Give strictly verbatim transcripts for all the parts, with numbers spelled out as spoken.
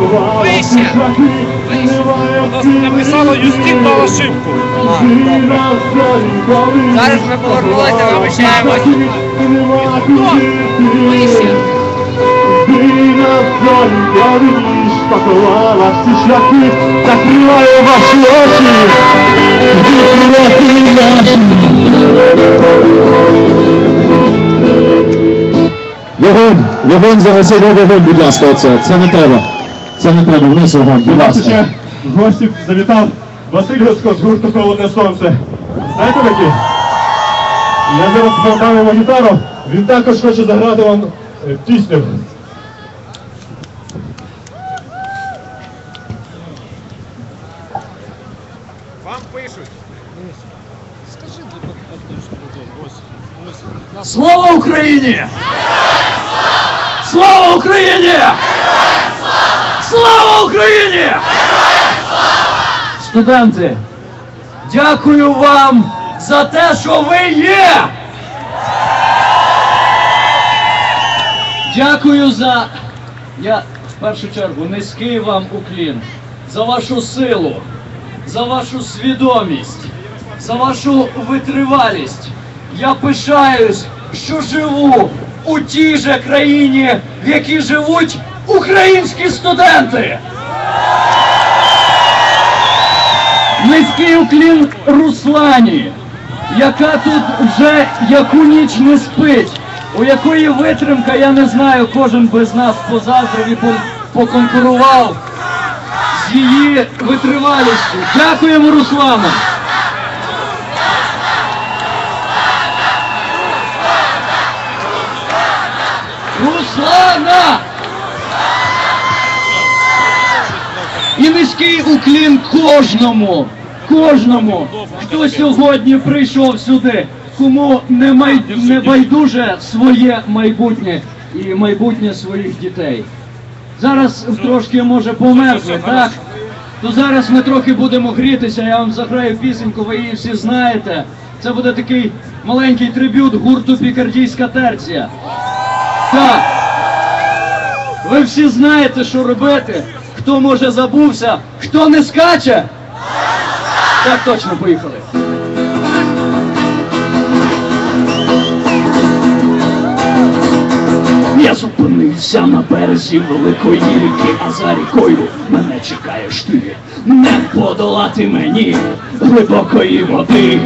Вися! Вися! Воно написало Юстин Балашивку. Зараз ми повернулися, вибачаємось. Хто? Вися! Пакувала всі шляхи, закриває ваші очі, відкривати наші. Вогонь, вогонь, загасили вогонь, будь ласка, оце, це не треба, це не треба, вниз вогонь, будь ласка. В гості завітав Василь Грицько з гурту «Холодне сонце». Знаєте такі? Я зараз продам йому гітару, він також хоче заграти вам е, пісню. Вам пишуть. Слава Україні! Слава Україні! Слава Україні! Студенти, дякую вам за те, що ви є! Дякую за, я в першу чергу низький вам уклін, за вашу силу, за вашу свідомість, за вашу витривалість. Я пишаюсь, що живу у тій же країні, в якій живуть українські студенти. Низький уклін Руслані, яка тут вже яку ніч не спить, у якої витримка, я не знаю, кожен би з нас позаздрив і поконкурував з її витривалістю. Дякуємо, Руслану! Руслана! І низький уклін кожному, кожному, хто сьогодні прийшов сюди, кому не, май... не байдуже своє майбутнє і майбутнє своїх дітей. Зараз трошки може померзне, так? То зараз ми трохи будемо грітися, я вам заграю пісеньку, ви її всі знаєте. Це буде такий маленький трибют гурту «Пікардійська терція». Так. Ви всі знаєте, що робити. Хто, може, забувся, хто не скаче? Так точно, поїхали. Я зупинився на березі великої ріки, а за рікою мене чекаєш ти. Не подолати мені глибокої води.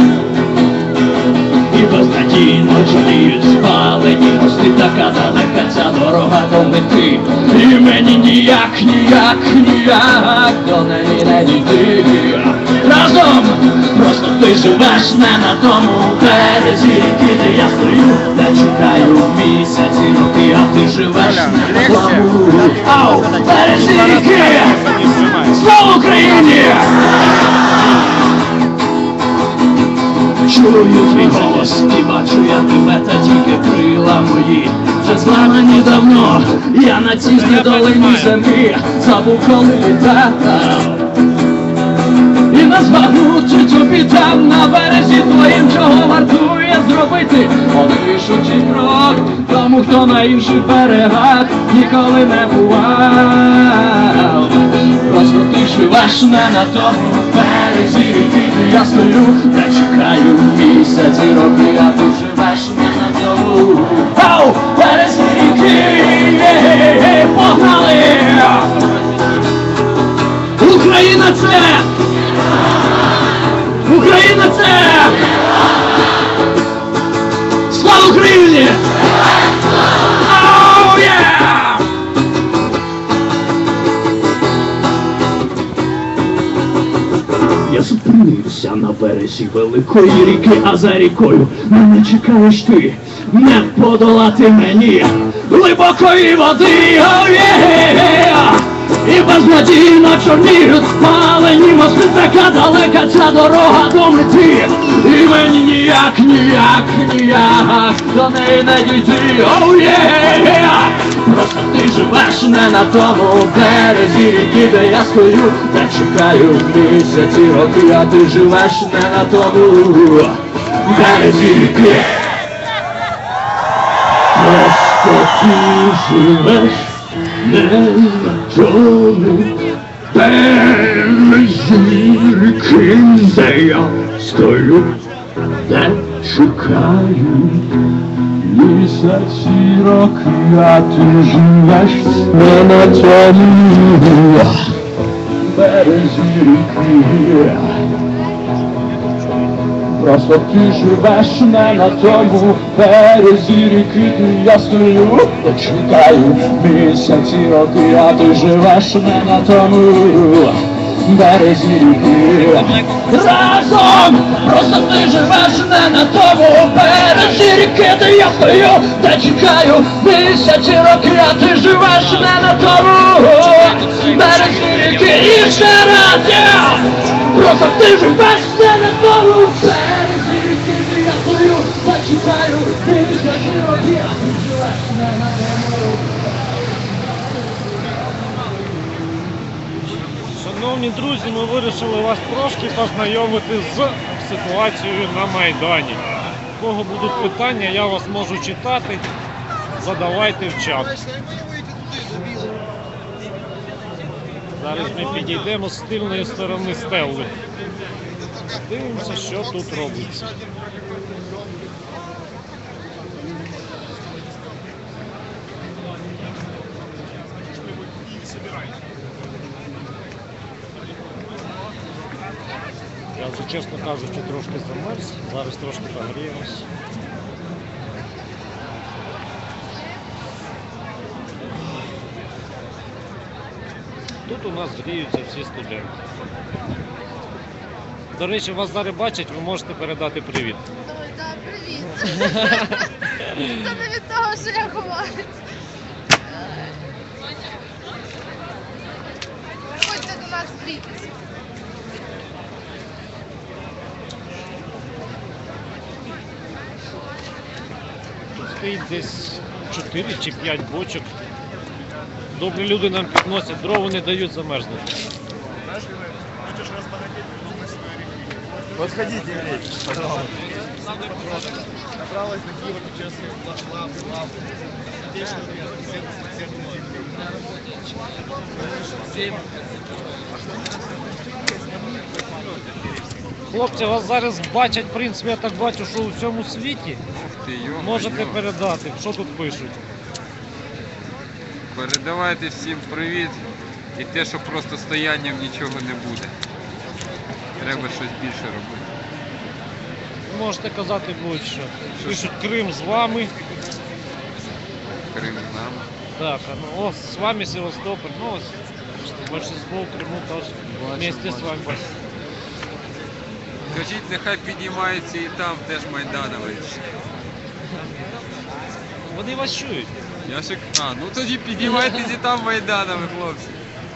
І безнадійно чоліють спалені мости, така далека ця дорога до мети. І мені ніяк, ніяк, ніяк до неї не дійти. Разом просто ти живеш не на тому березі ріки, де я стою, де чекаю місяці роки, а ти живеш не на тому. Ау, березі ріки! Слава Україні! Чую твій голос і бачу я тебе, та тільки крила мої вже зламані давно. Я на цій знедоленій землі забув, коли літав. І назбагнути тобі там на березі твоїм, чого вартує зробити один крок тому, хто на інших берегах ніколи не бував. Просто ти живеш не на тому березі ріки, де я стою, де чекаю місяці роки, а ти живеш не на тому. Ау, березі ріки, погнали! Україна це! Україна це! Слава Україні! Оу, є! Я зупинився на березі великої ріки, а за рікою мене чекаєш ти. Не подолати мені глибокої води, оу, є! І безнадійно чорніють спалені мости, така далека ця дорога до мети. І мені ніяк, ніяк, ніяк до неї не дійти, оу, є! Просто ти живеш не на тому березі ріки, де я стою, де чекаю місяці роки, а ти живеш не на тому березі ріки. Просто ти живеш невідомі перезірки, де я стою, де чекаю. Місяці роки, а ти живеш не на тому березі ріки. Просто ти живеш не на тому березі ріки, я стою, я чекаю місяці роки, а ти живеш не на тому березі ріки. Разом! Просто ти живеш не на тому березі ріки, де я стою, де чекаю місяці роки, а ти живеш не на тому березі ріки. І ще раз я! Просто ти живеш не на тому березі ріки, де я стою, де чекаю місяці роки, а ти живеш не на тому. Шановні друзі, ми вирішили вас трошки познайомити з ситуацією на Майдані. У кого будуть питання, я вас можу читати, задавайте в чат. Зараз ми підійдемо з тильної сторони стелли. Дивимося, що тут робиться. Я вже, чесно кажучи, трошки замерз, зараз трошки погріємось. Тут у нас гріються всі студенти. До речі, вас зараз бачать, ви можете передати привіт. Ой, так, привіт. Це не від того, що я ховаюсь. Приходьте до нас зустрітися. Тут стоїть десь чотири чи п'ять бочок. Добрі люди нам підносять, дрова не дають замерзнути. Подходите, Евгений, пожалуйста. Направо на Киева, Печерский, лав, лав. Хлопці, вас зараз бачать, в принципі, я так бачу, що у всьому світі. Можете передати, що тут пишуть. Передавайте всім привіт і те, що просто стоянням нічого не буде. Треба щось більше робити. Ви можете казати будь-що. Пишуть Крим з вами. Крим з нами. Так, а ну ось з вами Севастополь. Ну ось большинство в Криму теж вместе з вами. Скажіть, нехай підіймаються і там теж Майданович. Вони вас чують. Я ще... А, ну тоді підіймайтесь і там Майданові, хлопці.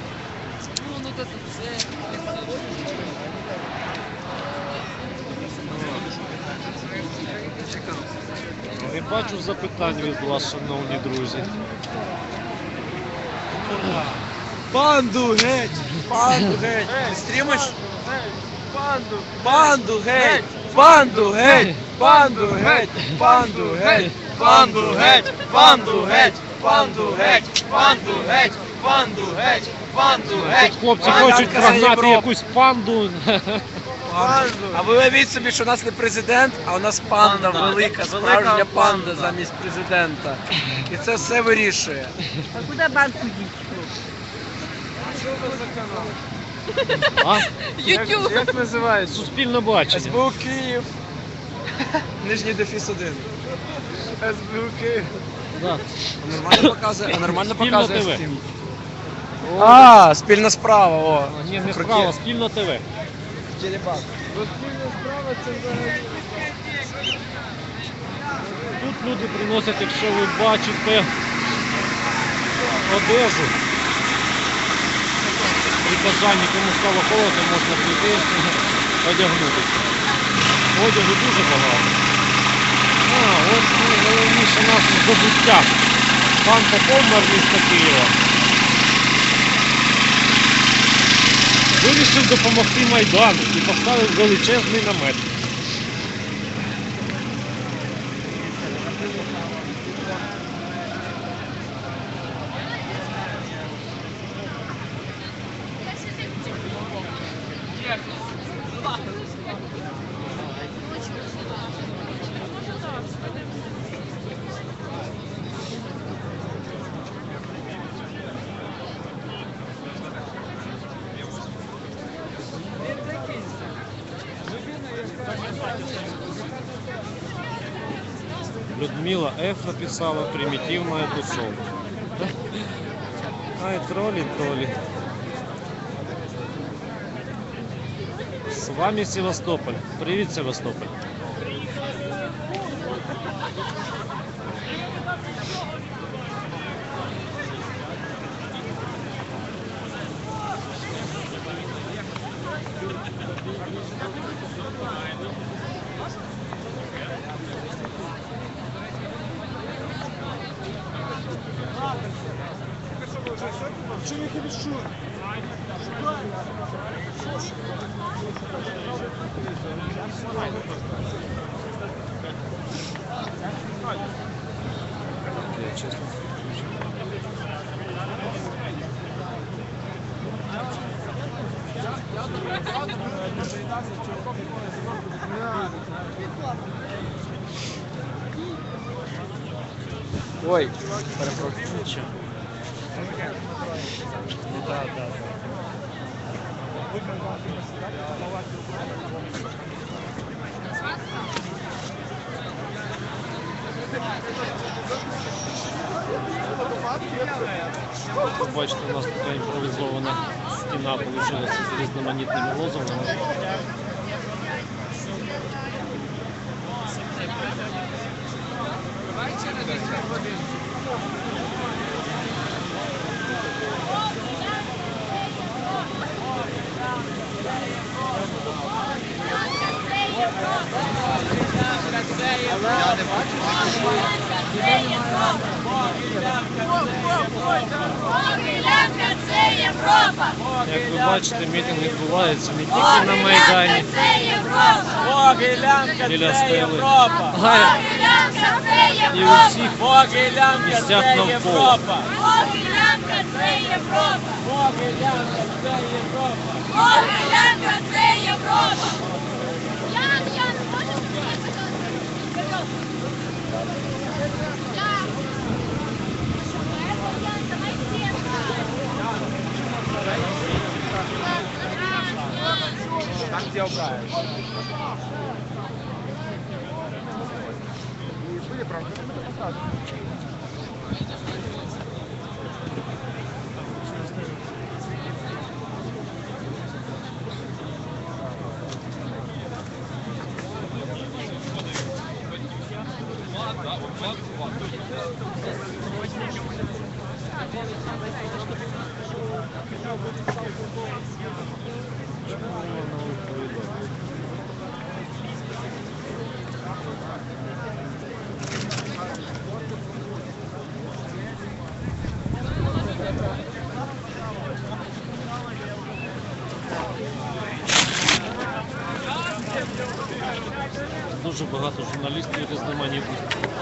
Не бачу запитань від вас, шановні друзі. Банду геть! Банду геть! Ти стрімиш? Банду! Банду геть! Банду геть! Банду геть! Банду геть! Банду геть! Банду геть! Банду геть! Банду геть! Банду геть! Банду геть! Тут хлопці Банду хочуть за прогнати Європу. якусь панду. А ви уявіть собі, що у нас не президент, а у нас панда, велика, справжня панда замість президента. І це все вирішує. А куди банку їдь? А? Ютуб! Як називається? Суспільне бачення. СБУ Київ. Нижній дефіс один. СБУ Київ. Да. Нормально показує, а нормально Спільно показує ТВ. Steam. А, спільна справа, о. А, ні, не Про справа, Київ. спільно ТВ. Черепах. Спільна справа це взагалі. Тут люди приносять, якщо ви бачите, одежу. При бажанні, кому стало холодно, можна прийти, одягнутися. Одягу дуже багато. А, ось найголовніше наше здобуття. Пан Попов, мер міста Києва, вирішив допомогти Майдану і поставив величезний намет. Людмила Ф написала примитивная тусовка. Ай, тролли, тролли. С вами Севастополь. Привет, Севастополь. Я честно. Ой, перепрошую. Ничего. Да, да. Бачите, у нас така імпровізована стіна вийшла з різноманітними лозунгами. Могилянка – це Європа! Як ви бачите, мітинг відбувається не тільки на Майдані, Це Європа! Могилянка біля це стели, Європа! а Могилянка – це і у Європа! всіх Могилянка місцях це навколо. Європа! Могилянка – це Європа! Могилянка це Європа! Могилянка – це Європа! Ян, Ян, можеш мені, пожалуйста? Ян! Ян, давай стенка! Там где убрали? дуже багато журналістів різноманітних.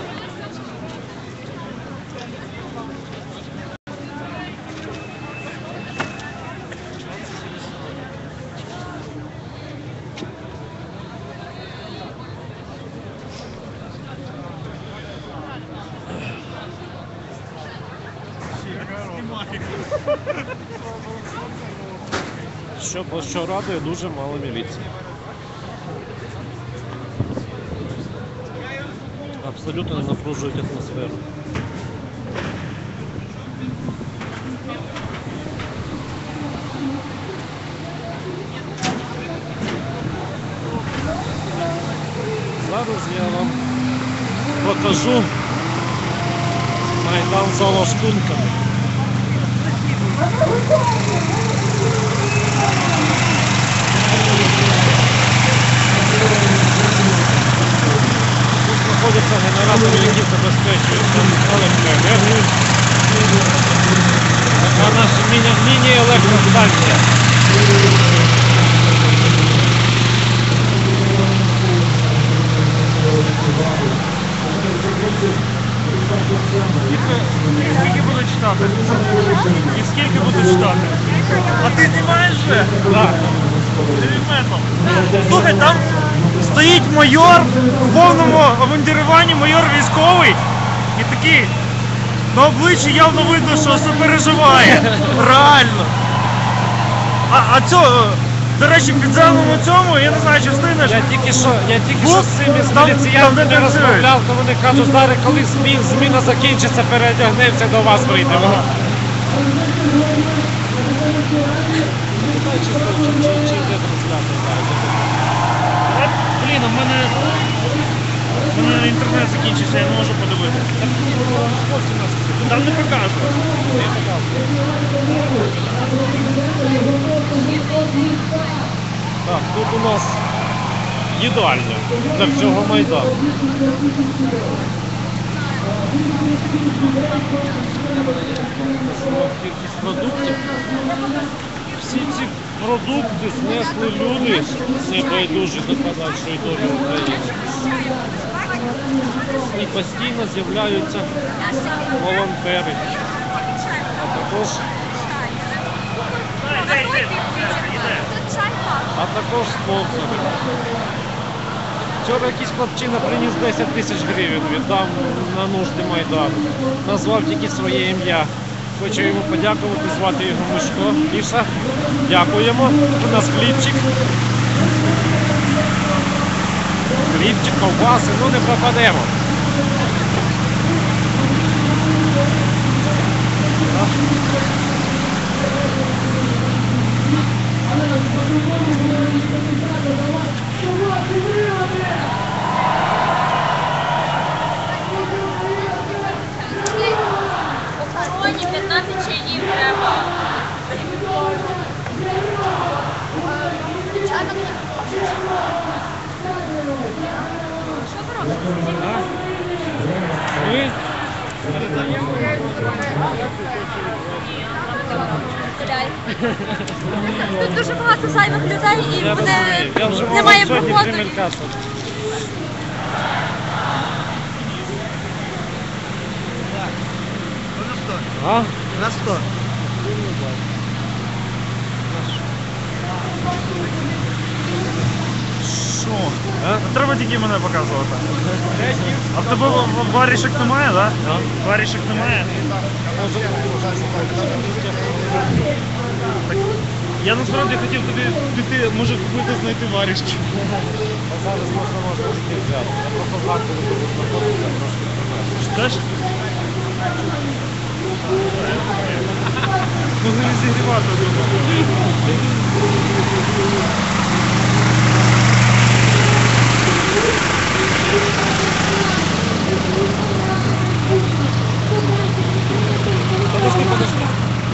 Що, що радує, дуже мало міліції. Абсолютно не напружують атмосферу. Зараз я вам покажу Майдан за лаштунками. Тут знаходяться генератори, які забезпечують нам електроенергію. Така наша міні- міні-електростанція. Скільки будуть читати? І скільки будуть читати? А ти знімаєш вже? Так. Слухай, там стоїть майор в повному обмундируванні, майор військовий, і такий, на обличчі явно видно, що сопереживає. Реально. А, а цього, до речі, під замовом цьому, я не знаю, чи встигнеш. Я тільки що, я тільки що Був? з цими з Там- міліціянтами там, де розмовляв, то вони кажуть, зараз коли змін, зміна закінчиться, переодягнемося, до вас прийдемо. Блін, у мене, у мене інтернет закінчився, я не можу подивитися. Там не показує. Так, тут у нас їдальня для всього Майдану. Кількість продуктів. Всі ці продукти знесли люди, небайдужі до подальшої долі України. І постійно з'являються волонтери, а також, а також спонсори. Вчора якийсь хлопчина приніс десять тисяч гривень, віддав на нужди Майдану. Назвав тільки своє ім'я. Хочу йому подякувати, звати його Мишко. Міша, дякуємо. У нас хлібчик. Хлібчик, ковбаси, ну не пропадемо. Охороні п'ятнадцять чаїв треба. Дівчата, що ви робите? Ми Тут дуже багато зайвих людей і Я буде розумію. Я вже немає мав сьогодні проходу. примелькатися. А? На что? Що? Не треба тільки мене показувати. А в тебе в- варішок немає, так? Да? Варішок немає? Так, я насправді хотів тобі піти, може купити, знайти варішки. Зараз можна можна таки взяти. Я просто зранку не буду знаходитися, трошки принесу. Теж? Могли не зігрівати. Подожди, подожди.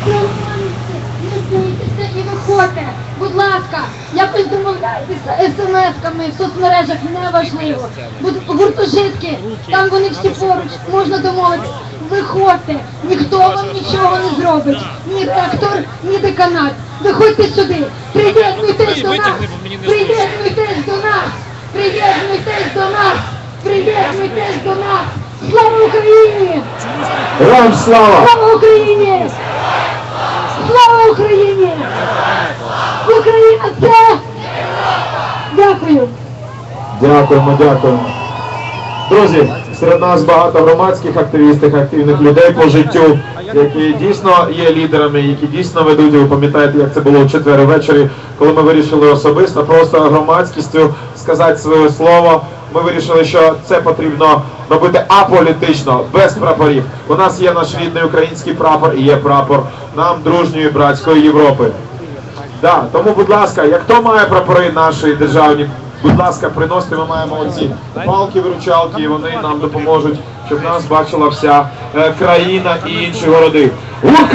І виходьте, будь ласка, якось домовляйтеся смс-ками в соцмережах, неважливо. Будуть гуртожитки, там вони всі поруч, можна домовитися. Виходьте, ніхто вам нічого не зробить. Ні ректор, ні деканат. Виходьте сюди, приєднуйтесь до нас, приєднуйтесь до нас, приєднуйтесь до нас, приєднуйтесь до нас. Слава Україні! Героям слава! Слава Україні! Слава Україні! Україна це! Дякую! Дякуємо, дякуємо. Друзі, серед нас багато громадських активістів, активних людей по життю, які дійсно є лідерами, які дійсно ведуть. Ви пам'ятаєте, як це було в четвер ввечері, коли ми вирішили особисто просто громадськістю сказати своє слово. Ми вирішили, що це потрібно робити аполітично, без прапорів. У нас є наш рідний український прапор і є прапор нам дружньої братської Європи. Да, тому, будь ласка, як хто має прапори нашої державні, будь ласка, приносите, ми маємо оці палки-виручалки, і вони нам допоможуть, щоб нас бачила вся е, країна і інші городи.